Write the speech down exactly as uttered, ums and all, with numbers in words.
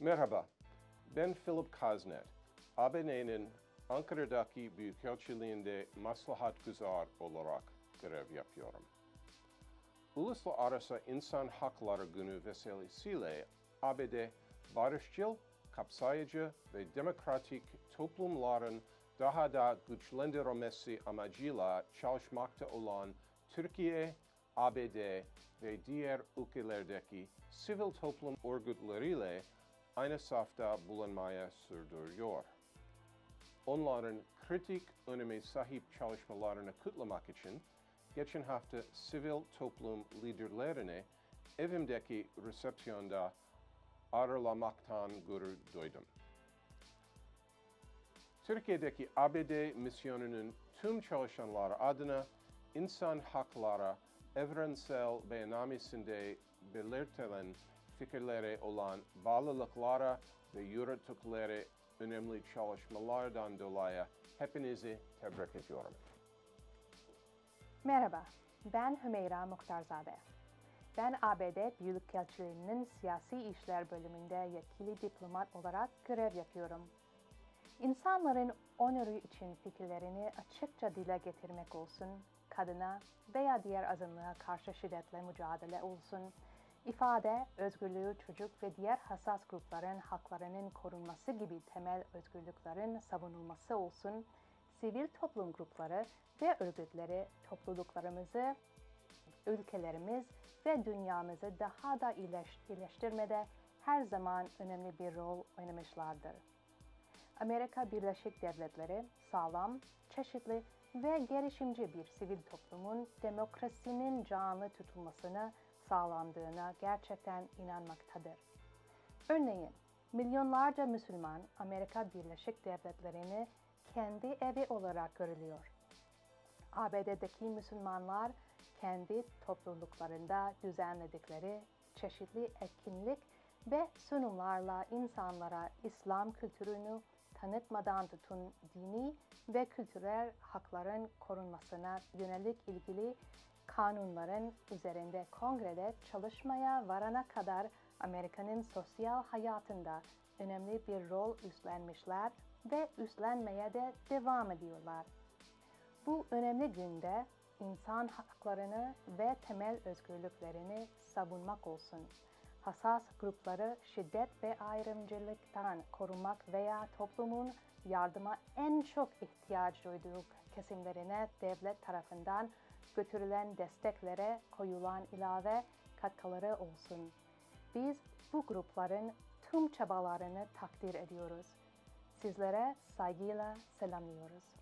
Merhaba, ben Philip Kaznet. A B D'nin Ankara'daki Büyükelçiliğinde maslahatgüzar olarak görev yapıyorum. Uluslararası İnsan Hakları Günü vesilesiyle A B D barışçıl, kapsayıcı ve demokratik toplumların daha da güçlendirilmesi amacıyla çalışmakta olan Türkiye, A B D ve diğer ülkelerdeki sivil toplum örgütleriyle aynı safta bulunmaya sürdürüyor. Onların kritik öneme sahip çalışmalarını kutlamak için geçen hafta sivil toplum liderlerini evimdeki resepsiyonda ağırlamaktan gurur duydum. Türkiye'deki A B D misyonunun tüm çalışanları adına insan hakları evrensel beyannamesinde belirtilen fikirleri olan bağlılıklara ve yürüttükleri önemli çalışmalardan dolayı hepinizi tebrik ediyorum. Merhaba, ben Hümeyra Muhtarzade. Ben A B D Büyükelçiliği'nin Siyasi İşler Bölümünde yetkili diplomat olarak görev yapıyorum. İnsanların onuru için fikirlerini açıkça dile getirmek olsun, kadına veya diğer azınlığa karşı şiddetle mücadele olsun, ifade, özgürlüğü, çocuk ve diğer hassas grupların haklarının korunması gibi temel özgürlüklerin savunulması olsun, sivil toplum grupları ve örgütleri topluluklarımızı, ülkelerimiz ve dünyamızı daha da iyileştirmede her zaman önemli bir rol oynamışlardır. Amerika Birleşik Devletleri sağlam, çeşitli ve gelişimci bir sivil toplumun demokrasinin canlı tutulmasını sağlandığına gerçekten inanmaktadır. Örneğin, milyonlarca Müslüman Amerika Birleşik Devletleri'ni kendi evi olarak görülüyor. A B D'deki Müslümanlar kendi topluluklarında düzenledikleri çeşitli etkinlik ve sunumlarla insanlara İslam kültürünü tanıtmadan tutun dini ve kültürel hakların korunmasına yönelik ilgili kanunların üzerinde kongrede çalışmaya varana kadar Amerika'nın sosyal hayatında önemli bir rol üstlenmişler ve üstlenmeye de devam ediyorlar. Bu önemli günde insan haklarını ve temel özgürlüklerini savunmak olsun, hassas grupları şiddet ve ayrımcılıktan korumak veya toplumun yardıma en çok ihtiyaç duyduğu kesimlerine devlet tarafından götürülen desteklere koyulan ilave katkıları olsun. Biz bu grupların tüm çabalarını takdir ediyoruz. Sizlere saygıyla selamlıyoruz.